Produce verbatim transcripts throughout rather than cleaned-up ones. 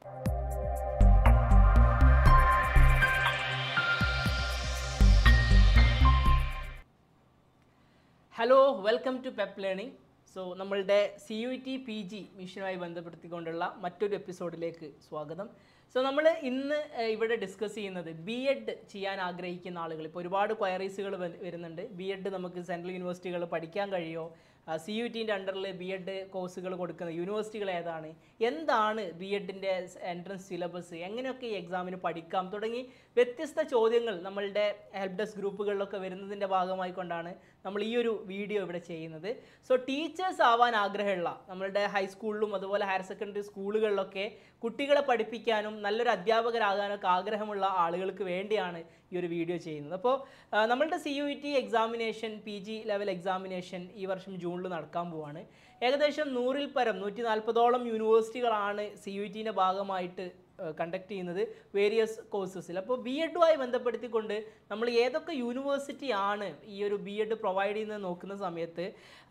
Hello, welcome to Pep learning. So നമ്മളുടെ C U T P G മിഷനുമായി ബന്ധപ്പെടുത്തിക്കൊണ്ടുള്ള മറ്റൊരു എപ്പിസോഡിലേക്ക് സ്വാഗതം. സോ നമ്മൾ ഇന്ന് ഇവിടെ ഡിസ്കസ് ചെയ്യുന്നത് ബി എഡ് ചെയ്യാൻ ആഗ്രഹിക്കുന്ന ആളുകൾ. ഇപ്പോൾ ഒരുപാട് ക്വയറീസുകൾ വരുന്നുണ്ട്. ബി എഡ് നമുക്ക് സെൻട്രൽ യൂണിവേഴ്സിറ്റികൾ പഠിക്കാൻ കഴിയുമോ, സി യു ടിൻ്റെ അണ്ടറിൽ ബി എഡ് കോഴ്സുകൾ കൊടുക്കുന്ന യൂണിവേഴ്സിറ്റികൾ ഏതാണ്, എന്താണ് ബി എഡിൻ്റെ എൻട്രൻസ് സിലബസ്, എങ്ങനെയൊക്കെ ഈ എക്സാമിന് പഠിക്കാം തുടങ്ങി വ്യത്യസ്ത ചോദ്യങ്ങൾ നമ്മളുടെ ഹെൽപ്പ് ഡെസ്ക് ഗ്രൂപ്പുകളിലൊക്കെ വരുന്നതിൻ്റെ ഭാഗമായി കൊണ്ടാണ് നമ്മൾ ഈ ഒരു വീഡിയോ ഇവിടെ ചെയ്യുന്നത്. സോ ടീച്ചേഴ്സ് ആവാൻ ആഗ്രഹമുള്ള നമ്മളുടെ ഹൈസ്കൂളിലും അതുപോലെ ഹയർ സെക്കൻഡറി സ്കൂളുകളിലൊക്കെ കുട്ടികളെ പഠിപ്പിക്കാനും നല്ലൊരു അധ്യാപകരാകാനൊക്കെ ആഗ്രഹമുള്ള ആളുകൾക്ക് വേണ്ടിയാണ് ഈ ഒരു വീഡിയോ ചെയ്യുന്നത്. അപ്പോൾ നമ്മളുടെ C U T examination, P G level examination ഈ വർഷം ജൂണിൽ നടക്കാൻ പോവാണ്. ഏകദേശം നൂറിൽ പരം നൂറ്റി നാൽപ്പതോളം യൂണിവേഴ്സിറ്റികളാണ് സി യു ടിൻ്റെ ഭാഗമായിട്ട് കണ്ടക്ട് ചെയ്യുന്നത് വേരിയസ് കോഴ്സസിൽ. അപ്പോൾ ബി എഡുമായി ബന്ധപ്പെടുത്തിക്കൊണ്ട് നമ്മൾ ഏതൊക്കെ യൂണിവേഴ്സിറ്റി ആണ് ഈ ഒരു ബി എഡ് പ്രൊവൈഡ് ചെയ്യുന്നത് നോക്കുന്ന സമയത്ത്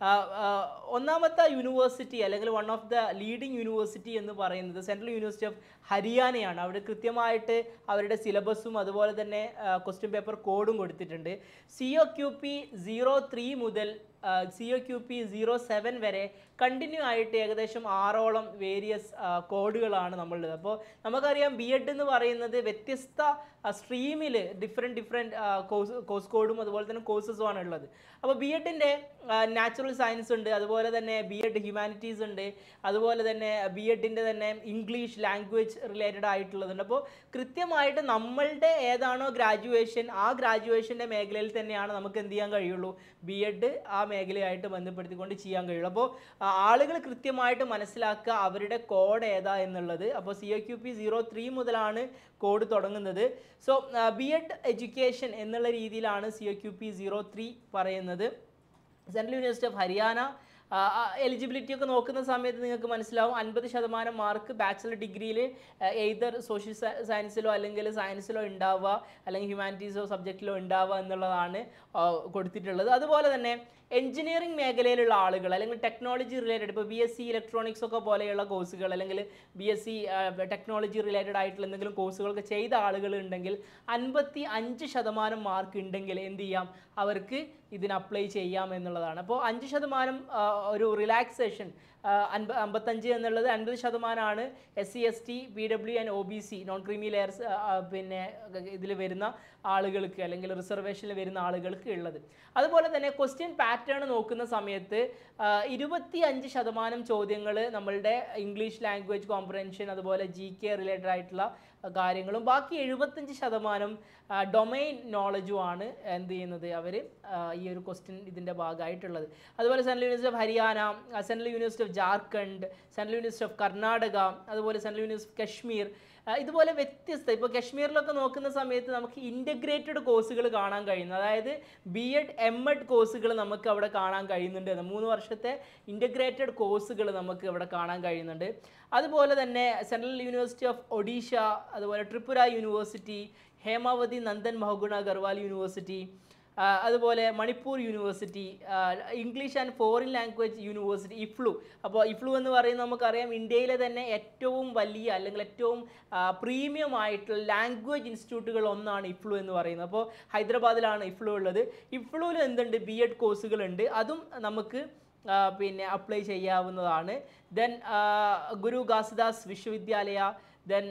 ഒന്നാമത്തെ യൂണിവേഴ്സിറ്റി അല്ലെങ്കിൽ one of the leading university എന്ന് പറയുന്നത് സെൻട്രൽ യൂണിവേഴ്സിറ്റി ഓഫ് ഹരിയാനയാണ്. അവിടെ കൃത്യമായിട്ട് അവരുടെ സിലബസും അതുപോലെ തന്നെ ക്വസ്റ്റ്യൻ പേപ്പർ കോഡും കൊടുത്തിട്ടുണ്ട്. C O Q P zero three മുതൽ C O Q P zero seven വരെ കണ്ടിന്യൂ ആയിട്ട് ഏകദേശം ആറോളം വേരിയസ് കോഡുകളാണ് നമ്മളുള്ളത്. അപ്പോൾ നമുക്കറിയാം ബി എഡ് എന്ന് പറയുന്നത് വ്യത്യസ്ത സ്ട്രീമിൽ ഡിഫറെൻറ്റ് ഡിഫറെൻറ്റ് കോഴ്സ് കോഴ്സ് കോഡും അതുപോലെ തന്നെ കോഴ്സസുമാണ് ഉള്ളത്. അപ്പോൾ ബി എഡിൻ്റെ നാച്ചുറൽ സയൻസ് ഉണ്ട്, അതുപോലെ തന്നെ ബി എഡ് ഹ്യൂമാനിറ്റീസ് ഉണ്ട്, അതുപോലെ തന്നെ ബി എഡിൻ്റെ തന്നെ ഇംഗ്ലീഷ് ലാംഗ്വേജ് റിലേറ്റഡ് ആയിട്ടുള്ളതുണ്ട്. അപ്പോൾ കൃത്യമായിട്ട് നമ്മളുടെ ഏതാണോ ഗ്രാജുവേഷൻ ആ ഗ്രാജുവേഷൻ്റെ മേഖലയിൽ തന്നെയാണ് നമുക്ക് എന്ത് ചെയ്യാൻ കഴിയുള്ളൂ, ബി എഡ് ആ മേഖലയായിട്ട് ബന്ധപ്പെടുത്തിക്കൊണ്ട് ചെയ്യാൻ കഴിയുള്ളൂ. അപ്പോൾ ആളുകൾ കൃത്യമായിട്ട് മനസ്സിലാക്കുക അവരുടെ കോഡ് ഏതാ എന്നുള്ളത്. അപ്പോൾ C O Q P zero three മുതലാണ് കോഡ് തുടങ്ങുന്നത്. സോ ബി എഡ് എഡ്യൂക്കേഷൻ എന്നുള്ള രീതിയിലാണ് C O Q P zero three പറയുന്നത്. Central university of Haryana eligibility ഒക്കെ നോക്കുന്ന സമയത്ത് നിങ്ങൾക്ക് മനസ്സിലാവും അൻപത് ശതമാനം മാർക്ക് ബാച്ചിലർ ഡിഗ്രിയിൽ എയ്തർ സോഷ്യൽ സയൻസിലോ അല്ലെങ്കിൽ സയൻസിലോ ഉണ്ടാവുക അല്ലെങ്കിൽ ഹ്യൂമാനിറ്റീസോ സബ്ജക്റ്റിലോ ഉണ്ടാവുക എന്നുള്ളതാണ് കൊടുത്തിട്ടുള്ളത്. അതുപോലെ തന്നെ എഞ്ചിനീയറിംഗ് മേഖലയിലുള്ള ആളുകൾ അല്ലെങ്കിൽ ടെക്നോളജി റിലേറ്റഡ്, ഇപ്പോൾ ബി എസ് സി ഇലക്ട്രോണിക്സ് ഒക്കെ പോലെയുള്ള കോഴ്സുകൾ അല്ലെങ്കിൽ B S C technology related ആയിട്ടുള്ള എന്തെങ്കിലും കോഴ്സുകളൊക്കെ ചെയ്ത ആളുകൾ ഉണ്ടെങ്കിൽ അൻപത്തി അഞ്ച് ശതമാനം മാർക്ക് ഉണ്ടെങ്കിൽ എന്ത് ചെയ്യാം, അവർക്ക് ഇതിന് അപ്ലൈ ചെയ്യാം എന്നുള്ളതാണ്. അപ്പോൾ അഞ്ച് ശതമാനം ഒരു റിലാക്സേഷൻ, അൻപ അമ്പത്തഞ്ച് എന്നുള്ളത് അൻപത് ശതമാനമാണ് S C S T P W and O B C non creamy layers പിന്നെ ഇതിൽ വരുന്ന ആളുകൾക്ക് അല്ലെങ്കിൽ റിസർവേഷനിൽ വരുന്ന ആളുകൾക്ക് ഉള്ളത്. അതുപോലെ തന്നെ ക്വസ്റ്റ്യൻ പാറ്റേൺ നോക്കുന്ന സമയത്ത് ഇരുപത്തി അഞ്ച് ശതമാനം ചോദ്യങ്ങൾ നമ്മളുടെ ഇംഗ്ലീഷ് ലാംഗ്വേജ് കോംപ്രഹെൻഷൻ അതുപോലെ ജി കെ റിലേറ്റഡ് ആയിട്ടുള്ള കാര്യങ്ങളും ബാക്കി എഴുപത്തഞ്ച് ശതമാനം ഡൊമൈൻ നോളജുമാണ് എന്ത് ചെയ്യുന്നത് അവർ ഈ ഒരു ക്വസ്റ്റ്യൻ ഇതിൻ്റെ ഭാഗമായിട്ടുള്ളത്. അതുപോലെ central university of Haryana, central university of Jharkhand, central university of Karnataka, അതുപോലെ സെൻട്രൽ യൂണിവേഴ്സിറ്റി ഓഫ് കശ്മീർ, ഇതുപോലെ വ്യത്യസ്ത. ഇപ്പോൾ കശ്മീരിലൊക്കെ നോക്കുന്ന സമയത്ത് നമുക്ക് ഇൻ്റഗ്രേറ്റഡ് കോഴ്സുകൾ കാണാൻ കഴിയുന്നു. അതായത് ബി എഡ് എം എഡ് കോഴ്സുകൾ നമുക്ക് അവിടെ കാണാൻ കഴിയുന്നുണ്ട്. മൂന്ന് വർഷത്തെ ഇൻ്റഗ്രേറ്റഡ് കോഴ്സുകൾ നമുക്ക് ഇവിടെ കാണാൻ കഴിയുന്നുണ്ട്. അതുപോലെ തന്നെ സെൻട്രൽ യൂണിവേഴ്സിറ്റി ഓഫ് ഒഡീഷ, അതുപോലെ ത്രിപുര യൂണിവേഴ്സിറ്റി, ഹേമാവതി നന്ദൻ മഹഗുണ ഗർവാൽ യൂണിവേഴ്സിറ്റി, അതുപോലെ Manipur university, English and foreign language university EFLU. അപ്പോൾ ഇഫ്ലു എന്ന് പറയുന്നത് നമുക്കറിയാം ഇന്ത്യയിലെ തന്നെ ഏറ്റവും വലിയ അല്ലെങ്കിൽ ഏറ്റവും പ്രീമിയം ആയിട്ടുള്ള ലാംഗ്വേജ് ഇൻസ്റ്റിറ്റ്യൂട്ടുകൾ ഒന്നാണ് ഇഫ്ലു എന്ന് പറയുന്നത്. അപ്പോൾ ഹൈദരാബാദിലാണ് ഇഫ്ലു ഉള്ളത്. ഇഫ്ലുവിൽ എന്തുണ്ട്, ബി എഡ് കോഴ്സുകളുണ്ട്, അതും നമുക്ക് പിന്നെ അപ്ലൈ ചെയ്യാവുന്നതാണ്. ദെൻ ഗുരു ഘാസിദാസ് വിശ്വവിദ്യാലയ, ദെൻ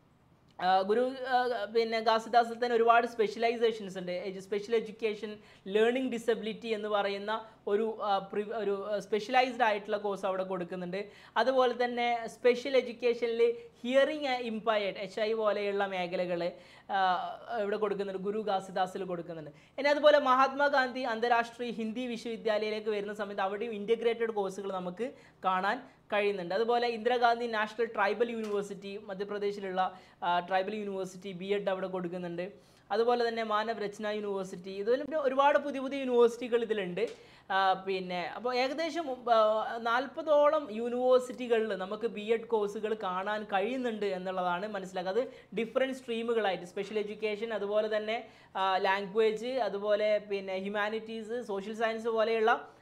ഗുരു പിന്നെ ഘാസിദാസിൽ തന്നെ ഒരുപാട് സ്പെഷ്യലൈസേഷൻസ് ഉണ്ട്. സ്പെഷ്യൽ എഡ്യൂക്കേഷൻ ലേണിംഗ് ഡിസബിലിറ്റി എന്ന് പറയുന്ന ഒരു ഒരു സ്പെഷ്യലൈസ്ഡ് ആയിട്ടുള്ള കോഴ്സ് അവിടെ കൊടുക്കുന്നുണ്ട്. അതുപോലെ തന്നെ സ്പെഷ്യൽ എഡ്യൂക്കേഷനിൽ ഹിയറിംഗ് ഇംപയർഡ് എച്ച് ഐ പോലെയുള്ള മേഖലകൾ ഇവിടെ കൊടുക്കുന്നുണ്ട്, ഗുരു ഘാസിദാസിൽ കൊടുക്കുന്നുണ്ട്. ഇനി അതുപോലെ മഹാത്മാഗാന്ധി അന്താരാഷ്ട്രീയ ഹിന്ദി വിശ്വവിദ്യാലയയിലേക്ക് വരുന്ന സമയത്ത് അവിടെയും ഇൻ്റഗ്രേറ്റഡ് കോഴ്സുകൾ നമുക്ക് കാണാൻ കഴിയുന്നുണ്ട്. അതുപോലെ ഇന്ദിരാഗാന്ധി നാഷണൽ ട്രൈബൽ യൂണിവേഴ്സിറ്റി, മധ്യപ്രദേശിലുള്ള ട്രൈബൽ യൂണിവേഴ്സിറ്റി ബി എഡ് അവിടെ കൊടുക്കുന്നുണ്ട്. അതുപോലെ തന്നെ മാനവ് രചന യൂണിവേഴ്സിറ്റി, ഇതുപോലെ ഒരുപാട് പുതിയ പുതിയ യൂണിവേഴ്സിറ്റികൾ ഇതിലുണ്ട്. പിന്നെ അപ്പോൾ ഏകദേശം നാൽപ്പതോളം യൂണിവേഴ്സിറ്റികളിൽ നമുക്ക് ബി എഡ് കോഴ്സുകൾ കാണാൻ കഴിയുന്നുണ്ട് എന്നുള്ളതാണ് മനസ്സിലാക്കുക. അത് ഡിഫറെൻറ്റ് സ്ട്രീമുകളായിട്ട് സ്പെഷ്യൽ എഡ്യൂക്കേഷൻ, അതുപോലെ തന്നെ ലാംഗ്വേജ്, അതുപോലെ പിന്നെ ഹ്യൂമാനിറ്റീസ്, സോഷ്യൽ സയൻസ് പോലെയുള്ള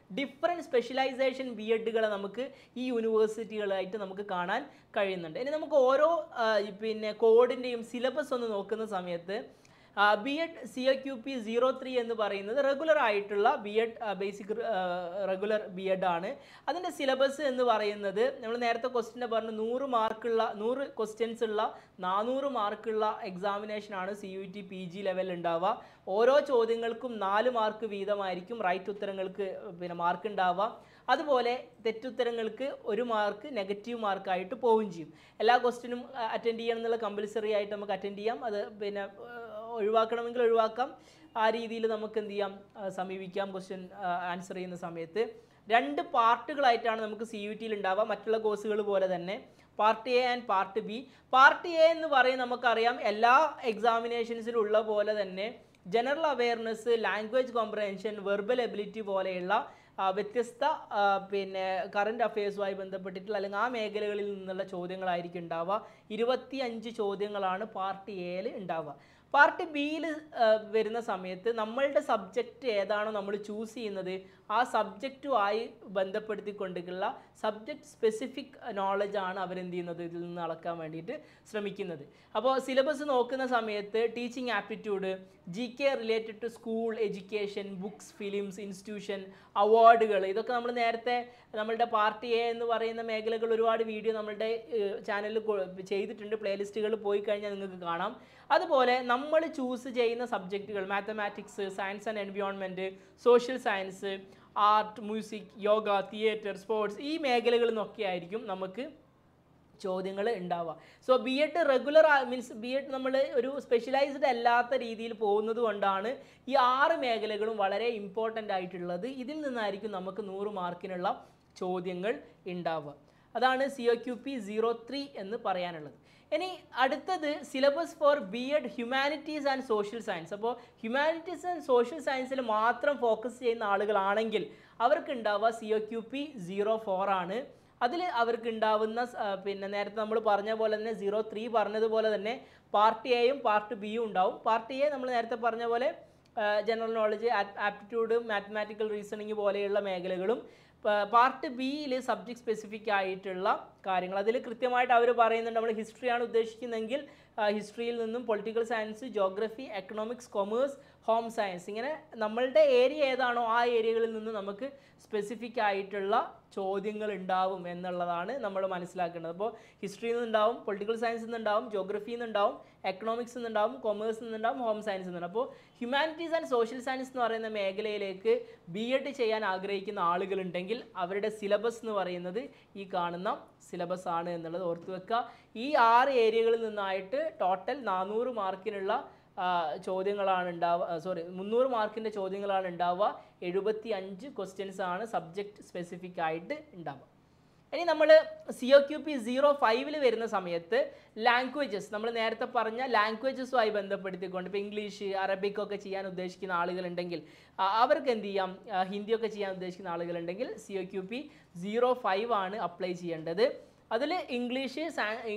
ഡിഫറെൻറ്റ് സ്പെഷ്യലൈസേഷൻ ബി എഡുകളെ നമുക്ക് ഈ യൂണിവേഴ്സിറ്റികളായിട്ട് നമുക്ക് കാണാൻ കഴിയുന്നുണ്ട്. ഇനി നമുക്ക് ഓരോ പിന്നെ കോഡിൻ്റെയും സിലബസ് ഒന്ന് നോക്കുന്ന സമയത്ത് B Ed C A Q P zero three എന്ന് പറയുന്നത് റെഗുലർ ആയിട്ടുള്ള B Ed basic regular B Ed ആണ്. അതിൻ്റെ സിലബസ് എന്ന് പറയുന്നത് നമ്മൾ നേരത്തെ ക്വസ്റ്റ്യനെ പറഞ്ഞു നൂറ് മാർക്കുള്ള നൂറ് ക്വസ്റ്റ്യൻസ് ഉള്ള നാനൂറ് മാർക്കുള്ള എക്സാമിനേഷനാണ് C U T P G ലെവലിൽ ഉണ്ടാവുക. ഓരോ ചോദ്യങ്ങൾക്കും നാല് മാർക്ക് വീതമായിരിക്കും റൈറ്റ് ഉത്തരങ്ങൾക്ക് പിന്നെ മാർക്ക് ഉണ്ടാവുക. അതുപോലെ തെറ്റുത്തരങ്ങൾക്ക് ഒരു മാർക്ക് നെഗറ്റീവ് മാർക്കായിട്ട് പോവുകയും ചെയ്യും. എല്ലാ ക്വസ്റ്റ്യനും അറ്റൻഡ് ചെയ്യണം എന്നുള്ള കമ്പൽസറി ആയിട്ട് നമുക്ക് അറ്റൻഡ് ചെയ്യാം. അത് പിന്നെ ഒഴിവാക്കണമെങ്കിൽ ഒഴിവാക്കാം. ആ രീതിയിൽ നമുക്ക് എന്ത് ചെയ്യാം, സമീപിക്കാം ക്വസ്റ്റ്യൻ ആൻസർ ചെയ്യുന്ന സമയത്ത്. രണ്ട് പാർട്ടുകളായിട്ടാണ് നമുക്ക് സി യു ടിയിൽ ഉണ്ടാവുക, മറ്റുള്ള കോഴ്സുകൾ പോലെ തന്നെ. Part A and part B. Part A എന്ന് പറയുന്നത് നമുക്കറിയാം എല്ലാ എക്സാമിനേഷൻസിലും ഉള്ള പോലെ തന്നെ general awareness, language comprehension, verbal ability പോലെയുള്ള വ്യത്യസ്ത പിന്നെ കറണ്ട് അഫയേഴ്സുമായി ബന്ധപ്പെട്ടിട്ടുള്ള അല്ലെങ്കിൽ ആ മേഖലകളിൽ നിന്നുള്ള ചോദ്യങ്ങളായിരിക്കും ഉണ്ടാവുക. ഇരുപത്തി അഞ്ച് ചോദ്യങ്ങളാണ് പാർട്ട് എയിൽ ഉണ്ടാവുക. പാർട്ട് ബിയിൽ വരുന്ന സമയത്ത് നമ്മളുടെ സബ്ജക്റ്റ് ഏതാണോ നമ്മൾ ചൂസ് ചെയ്യുന്നത് ആ സബ്ജക്റ്റുമായി ബന്ധപ്പെടുത്തിക്കൊണ്ടുള്ള സബ്ജക്റ്റ് സ്പെസിഫിക് നോളജാണ് അവരെന്ത് ചെയ്യുന്നത് ഇതിൽ നിന്ന് അളക്കാൻ വേണ്ടിയിട്ട് ശ്രമിക്കുന്നത്. അപ്പോൾ സിലബസ് നോക്കുന്ന സമയത്ത് teaching aptitude, G K related to school education, books, films, institution, അവാർഡുകൾ, ഇതൊക്കെ നമ്മൾ നേരത്തെ നമ്മളുടെ പാർട്ട് എ എന്ന് പറയുന്ന മേഖലകൾ ഒരുപാട് വീഡിയോ നമ്മളുടെ ചാനലിൽ ചെയ്തിട്ടുണ്ട്. പ്ലേലിസ്റ്റുകൾ പോയി കഴിഞ്ഞാൽ നിങ്ങൾക്ക് കാണാം. അതുപോലെ നമ്മൾ ചൂസ് ചെയ്യുന്ന സബ്ജക്റ്റുകൾ mathematics, science and environment, social science, art, music, yoga, theatre, sports, ഈ മേഖലകളിൽ നിന്നൊക്കെ ആയിരിക്കും നമുക്ക് ചോദ്യങ്ങൾ ഉണ്ടാവുക. So B Ed regular means B Ed നമ്മൾ ഒരു സ്പെഷ്യലൈസ്ഡ് അല്ലാത്ത രീതിയിൽ പോകുന്നത് കൊണ്ടാണ് ഈ ആറ് മേഖലകളും വളരെ ഇമ്പോർട്ടൻ്റ് ആയിട്ടുള്ളത്. ഇതിൽ നിന്നായിരിക്കും നമുക്ക് നൂറ് മാർക്കിനുള്ള ചോദ്യങ്ങൾ ഉണ്ടാവുക. അതാണ് C O Q P zero three എന്ന് പറയാനുള്ളത്. ഇനി അടുത്തത് syllabus for B Ed humanities and social science. അപ്പോൾ ഹ്യൂമാനിറ്റീസ് ആൻഡ് സോഷ്യൽ സയൻസിൽ മാത്രം ഫോക്കസ് ചെയ്യുന്ന ആളുകളാണെങ്കിൽ അവർക്ക് ഉണ്ടാവുക C O Q P zero four ആണ്. അതിൽ അവർക്ക് ഉണ്ടാവുന്ന പിന്നെ നേരത്തെ നമ്മൾ പറഞ്ഞ പോലെ തന്നെ സീറോ ത്രീ പറഞ്ഞതുപോലെ തന്നെ പാർട്ട് എയും പാർട്ട് ബിയും ഉണ്ടാവും. പാർട്ട് എ നമ്മൾ നേരത്തെ പറഞ്ഞ പോലെ general knowledge, aptitude, mathematical reasoning പോലെയുള്ള മേഖലകളും, പാർട്ട് ബിയിൽ സബ്ജക്ട് സ്പെസിഫിക് ആയിട്ടുള്ള കാര്യങ്ങൾ. അതിൽ കൃത്യമായിട്ട് അവർ പറയുന്നുണ്ട് നമ്മൾ ഹിസ്റ്ററിയാണ് ഉദ്ദേശിക്കുന്നതെങ്കിൽ ഹിസ്റ്ററിയിൽ നിന്നും political science, geography, economics, commerce, home science, ഇങ്ങനെ നമ്മളുടെ ഏരിയ ഏതാണോ ആ ഏരിയകളിൽ നിന്ന് നമുക്ക് സ്പെസിഫിക് ആയിട്ടുള്ള ചോദ്യങ്ങൾ ഉണ്ടാവും എന്നുള്ളതാണ് നമ്മൾ മനസ്സിലാക്കേണ്ടത്. അപ്പോൾ ഹിസ്റ്ററിയിൽ നിന്നുണ്ടാവും, പൊളിറ്റിക്കൽ സയൻസിൽ നിന്നുണ്ടാവും, ജോഗ്രഫിയിൽ നിന്നുണ്ടാവും, എക്കണോമിക്സിൽ നിന്നുണ്ടാവും, കൊമേഴ്സിൽ നിന്നുണ്ടാവും, ഹോം സയൻസിൽ നിന്നുണ്ടാവും. അപ്പോൾ ഹ്യൂമാനിറ്റീസ് ആൻഡ് സോഷ്യൽ സയൻസ് എന്ന് പറയുന്ന മേഖലയിലേക്ക് ബി എഡ് ചെയ്യാൻ ആഗ്രഹിക്കുന്ന ആളുകളുണ്ടെങ്കിൽ അവരുടെ സിലബസ് എന്ന് പറയുന്നത് ഈ കാണുന്ന സിലബസ് ആണ് എന്നുള്ളത് ഓർത്തു വെക്കുക. ഈ ആറ് ഏരിയകളിൽ നിന്നായിട്ട് ടോട്ടൽ നാനൂറ് മാർക്കിനുള്ള ചോദ്യങ്ങളാണ് ഉണ്ടാവുക. സോറി മുന്നൂറ് മാർക്കിൻ്റെ ചോദ്യങ്ങളാണ് ഉണ്ടാവുക. എഴുപത്തി അഞ്ച് ക്വസ്റ്റ്യൻസ് ആണ് സബ്ജക്റ്റ് സ്പെസിഫിക് ആയിട്ട് ഉണ്ടാവുക. ഇനി നമ്മൾ C O Q P zero ഫൈവിൽ വരുന്ന സമയത്ത് ലാംഗ്വേജസ്, നമ്മൾ നേരത്തെ പറഞ്ഞ ലാംഗ്വേജസുമായി ബന്ധപ്പെടുത്തിക്കൊണ്ട് ഇപ്പോൾ ഇംഗ്ലീഷ്, അറബിക് ഒക്കെ ചെയ്യാൻ ഉദ്ദേശിക്കുന്ന ആളുകളുണ്ടെങ്കിൽ അവർക്ക് എന്ത് ചെയ്യാം, ഹിന്ദിയൊക്കെ ചെയ്യാൻ ഉദ്ദേശിക്കുന്ന ആളുകളുണ്ടെങ്കിൽ C O Q P zero five ആണ് അപ്ലൈ ചെയ്യേണ്ടത്. അതിൽ ഇംഗ്ലീഷ്,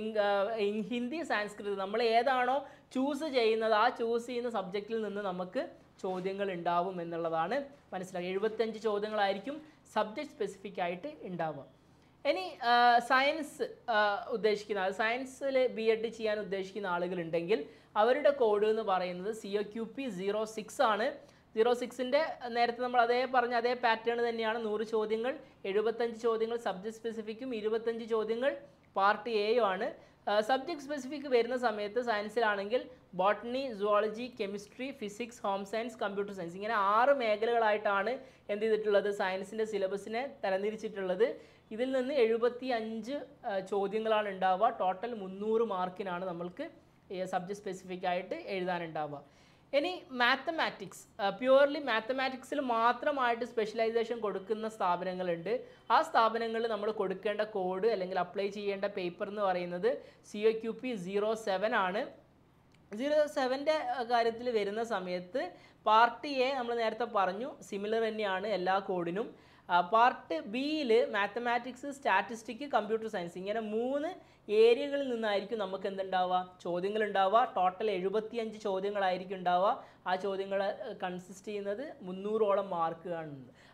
ഹിന്ദി, സാൻസ്ക്രിറ്റ് നമ്മൾ ഏതാണോ ചൂസ് ചെയ്യുന്നത് ആ ചൂസ് ചെയ്യുന്ന സബ്ജക്റ്റിൽ നിന്ന് നമുക്ക് ചോദ്യങ്ങൾ ഉണ്ടാവും എന്നുള്ളതാണ് മനസ്സിലാക്കുക. എഴുപത്തഞ്ച് ചോദ്യങ്ങളായിരിക്കും സബ്ജക്റ്റ് സ്പെസിഫിക് ആയിട്ട് ഉണ്ടാവുക. ഇനി സയൻസ് ഉദ്ദേശിക്കുന്ന സയൻസിൽ ബി എഡ് ചെയ്യാൻ ഉദ്ദേശിക്കുന്ന ആളുകളുണ്ടെങ്കിൽ അവരുടെ കോഡ് എന്ന് പറയുന്നത് C O Q P zero six ആണ്. സീറോ സിക്സിൻ്റെ നേരത്തെ നമ്മൾ അതേ പറഞ്ഞ അതേ പാറ്റേൺ തന്നെയാണ്. നൂറ് ചോദ്യങ്ങൾ, എഴുപത്തഞ്ച് ചോദ്യങ്ങൾ സബ്ജക്ട് സ്പെസിഫിക്കും, ഇരുപത്തഞ്ച് ചോദ്യങ്ങൾ പാർട്ട് എയും ആണ്. സബ്ജക്ട് സ്പെസിഫിക് വരുന്ന സമയത്ത് സയൻസിലാണെങ്കിൽ botany, zoology, chemistry, physics, home science, computer science, ഇങ്ങനെ ആറ് മേഖലകളായിട്ടാണ് എന്ത് ചെയ്തിട്ടുള്ളത് സ്യൻസിൻ്റെ സിലബസിനെ തരംതിരിച്ചിട്ടുള്ളത്. ഇതിൽ നിന്ന് എഴുപത്തി അഞ്ച് ചോദ്യങ്ങളാണ് ഉണ്ടാവുക. ടോട്ടൽ മുന്നൂറ് മാർക്കിനാണ് നമ്മൾക്ക് സബ്ജക്ട് സ്പെസിഫിക് ആയിട്ട് എഴുതാനുണ്ടാവുക. ഇനി മാത്തമാറ്റിക്സ്, പ്യുവർലി മാത്തമാറ്റിക്സിൽ മാത്രമായിട്ട് സ്പെഷ്യലൈസേഷൻ കൊടുക്കുന്ന സ്ഥാപനങ്ങളുണ്ട്. ആ സ്ഥാപനങ്ങളിൽ നമ്മൾ കൊടുക്കേണ്ട കോഡ് അല്ലെങ്കിൽ അപ്ലൈ ചെയ്യേണ്ട പേപ്പർ എന്ന് പറയുന്നത് C O Q P zero seven ആണ്. സീറോ സെവൻ്റെ കാര്യത്തിൽ വരുന്ന സമയത്ത് പാർട്ട് എ നമ്മൾ നേരത്തെ പറഞ്ഞു സിമിലർ തന്നെയാണ് എല്ലാ കോഡിനും. പാർട്ട് ബിയിൽ മാത്തമാറ്റിക്സ്, സ്റ്റാറ്റിസ്റ്റിക്, കമ്പ്യൂട്ടർ സയൻസ്, ഇങ്ങനെ മൂന്ന് ഏരിയകളിൽ നിന്നായിരിക്കും നമുക്ക് എന്തുണ്ടാവുക, ചോദ്യങ്ങൾ ഉണ്ടാവുക. ടോട്ടൽ എഴുപത്തി അഞ്ച് ചോദ്യങ്ങളായിരിക്കും ഉണ്ടാവുക. ആ ചോദ്യങ്ങൾ കൺസിസ്റ്റ് ചെയ്യുന്നത് മുന്നൂറോളം മാർക്ക് കാണുന്നത്.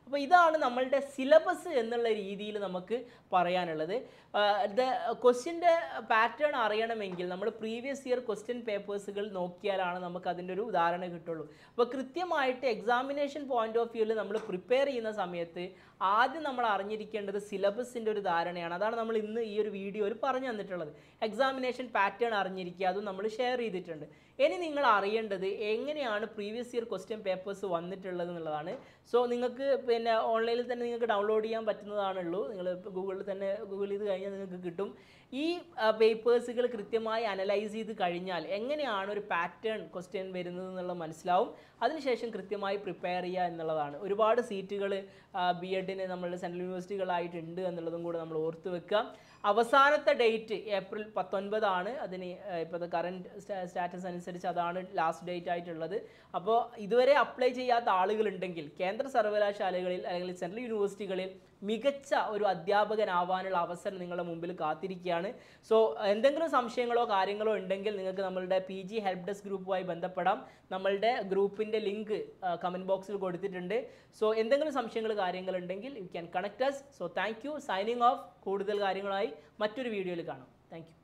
അപ്പോൾ ഇതാണ് നമ്മളുടെ സിലബസ് എന്നുള്ള രീതിയിൽ നമുക്ക് പറയാനുള്ളത്. ക്വസ്റ്റ്യൻ്റെ പാറ്റേൺ അറിയണമെങ്കിൽ നമ്മൾ പ്രീവിയസ് ഇയർ ക്വസ്റ്റ്യൻ പേപ്പേഴ്സുകൾ നോക്കിയാലാണ് നമുക്ക് അതിൻ്റെ ഒരു ഉദാഹരണം കിട്ടുള്ളൂ. അപ്പോൾ കൃത്യമായിട്ട് എക്സാമിനേഷൻ പോയിന്റ് ഓഫ് വ്യൂവിൽ നമ്മൾ പ്രിപ്പയർ ചെയ്യുന്ന സമയത്ത് ആദ്യം നമ്മൾ അറിഞ്ഞിരിക്കേണ്ടത് സിലബസിൻ്റെ ഒരു ധാരണയാണ്. അതാണ് നമ്മൾ ഇന്ന് ഈ ഒരു വീഡിയോയിൽ പറഞ്ഞു തന്നിട്ടുള്ളത്. എക്സാമിനേഷൻ പാറ്റേൺ അറിഞ്ഞിരിക്കുക, അതും നമ്മൾ ഷെയർ ചെയ്തിട്ടുണ്ട്. ഇനി നിങ്ങൾ അറിയേണ്ടത് എങ്ങനെയാണ് പ്രീവിയസ് ഇയർ ക്വസ്റ്റ്യൻ പേപ്പേഴ്സ് വന്നിട്ടുള്ളത് എന്നുള്ളതാണ്. സോ നിങ്ങൾക്ക് പിന്നെ ഓൺലൈനിൽ തന്നെ നിങ്ങൾക്ക് ഡൗൺലോഡ് ചെയ്യാൻ പറ്റുന്നതാണുള്ളൂ. നിങ്ങൾ ഗൂഗിളിൽ തന്നെ ഗൂഗിൾ ചെയ്ത് കഴിഞ്ഞാൽ നിങ്ങൾക്ക് കിട്ടും. ഈ പേപ്പേഴ്സുകൾ കൃത്യമായി അനലൈസ് ചെയ്ത് കഴിഞ്ഞാൽ എങ്ങനെയാണ് ഒരു പാറ്റേൺ ക്വസ്റ്റ്യൻ വരുന്നത് എന്നുള്ളത് മനസ്സിലാവും. അതിനുശേഷം കൃത്യമായി പ്രിപ്പയർ ചെയ്യുക എന്നുള്ളതാണ്. ഒരുപാട് സീറ്റുകൾ ബി എഡിന് നമ്മളുടെ സെൻട്രൽ യൂണിവേഴ്സിറ്റികളായിട്ടുണ്ട് എന്നുള്ളതും കൂടെ നമ്മൾ ഓർത്ത് വെക്കുക. അവസാനത്തെ ഡേറ്റ് ഏപ്രിൽ പത്തൊൻപതാണ്. അതിന് ഇപ്പോഴത്തെ കറൻറ്റ് സ്റ്റാറ്റസ് അനുസരിച്ച് അതാണ് ലാസ്റ്റ് ഡേറ്റ് ആയിട്ടുള്ളത്. അപ്പോൾ ഇതുവരെ അപ്ലൈ ചെയ്യാത്ത ആളുകളുണ്ടെങ്കിൽ കേന്ദ്ര സർവകലാശാലകളിൽ അല്ലെങ്കിൽ സെൻട്രൽ യൂണിവേഴ്സിറ്റികളിൽ മികച്ച ഒരു അധ്യാപകനാവാനുള്ള അവസരം നിങ്ങളുടെ മുമ്പിൽ കാത്തിരിക്കുകയാണ്. സോ എന്തെങ്കിലും സംശയങ്ങളോ കാര്യങ്ങളോ ഉണ്ടെങ്കിൽ നിങ്ങൾക്ക് നമ്മളുടെ പി ജി ഹെൽപ്പ് ഡെസ്ക് ഗ്രൂപ്പുമായി ബന്ധപ്പെടാം. നമ്മളുടെ ഗ്രൂപ്പിൻ്റെ ലിങ്ക് കമൻറ്റ് ബോക്സിൽ കൊടുത്തിട്ടുണ്ട്. സോ എന്തെങ്കിലും സംശയങ്ങൾ കാര്യങ്ങളുണ്ടെങ്കിൽ you can connect us. So thank you. Signing off. കൂടുതൽ കാര്യങ്ങളായി മറ്റൊരു വീഡിയോയിൽ കാണാം. Thank U.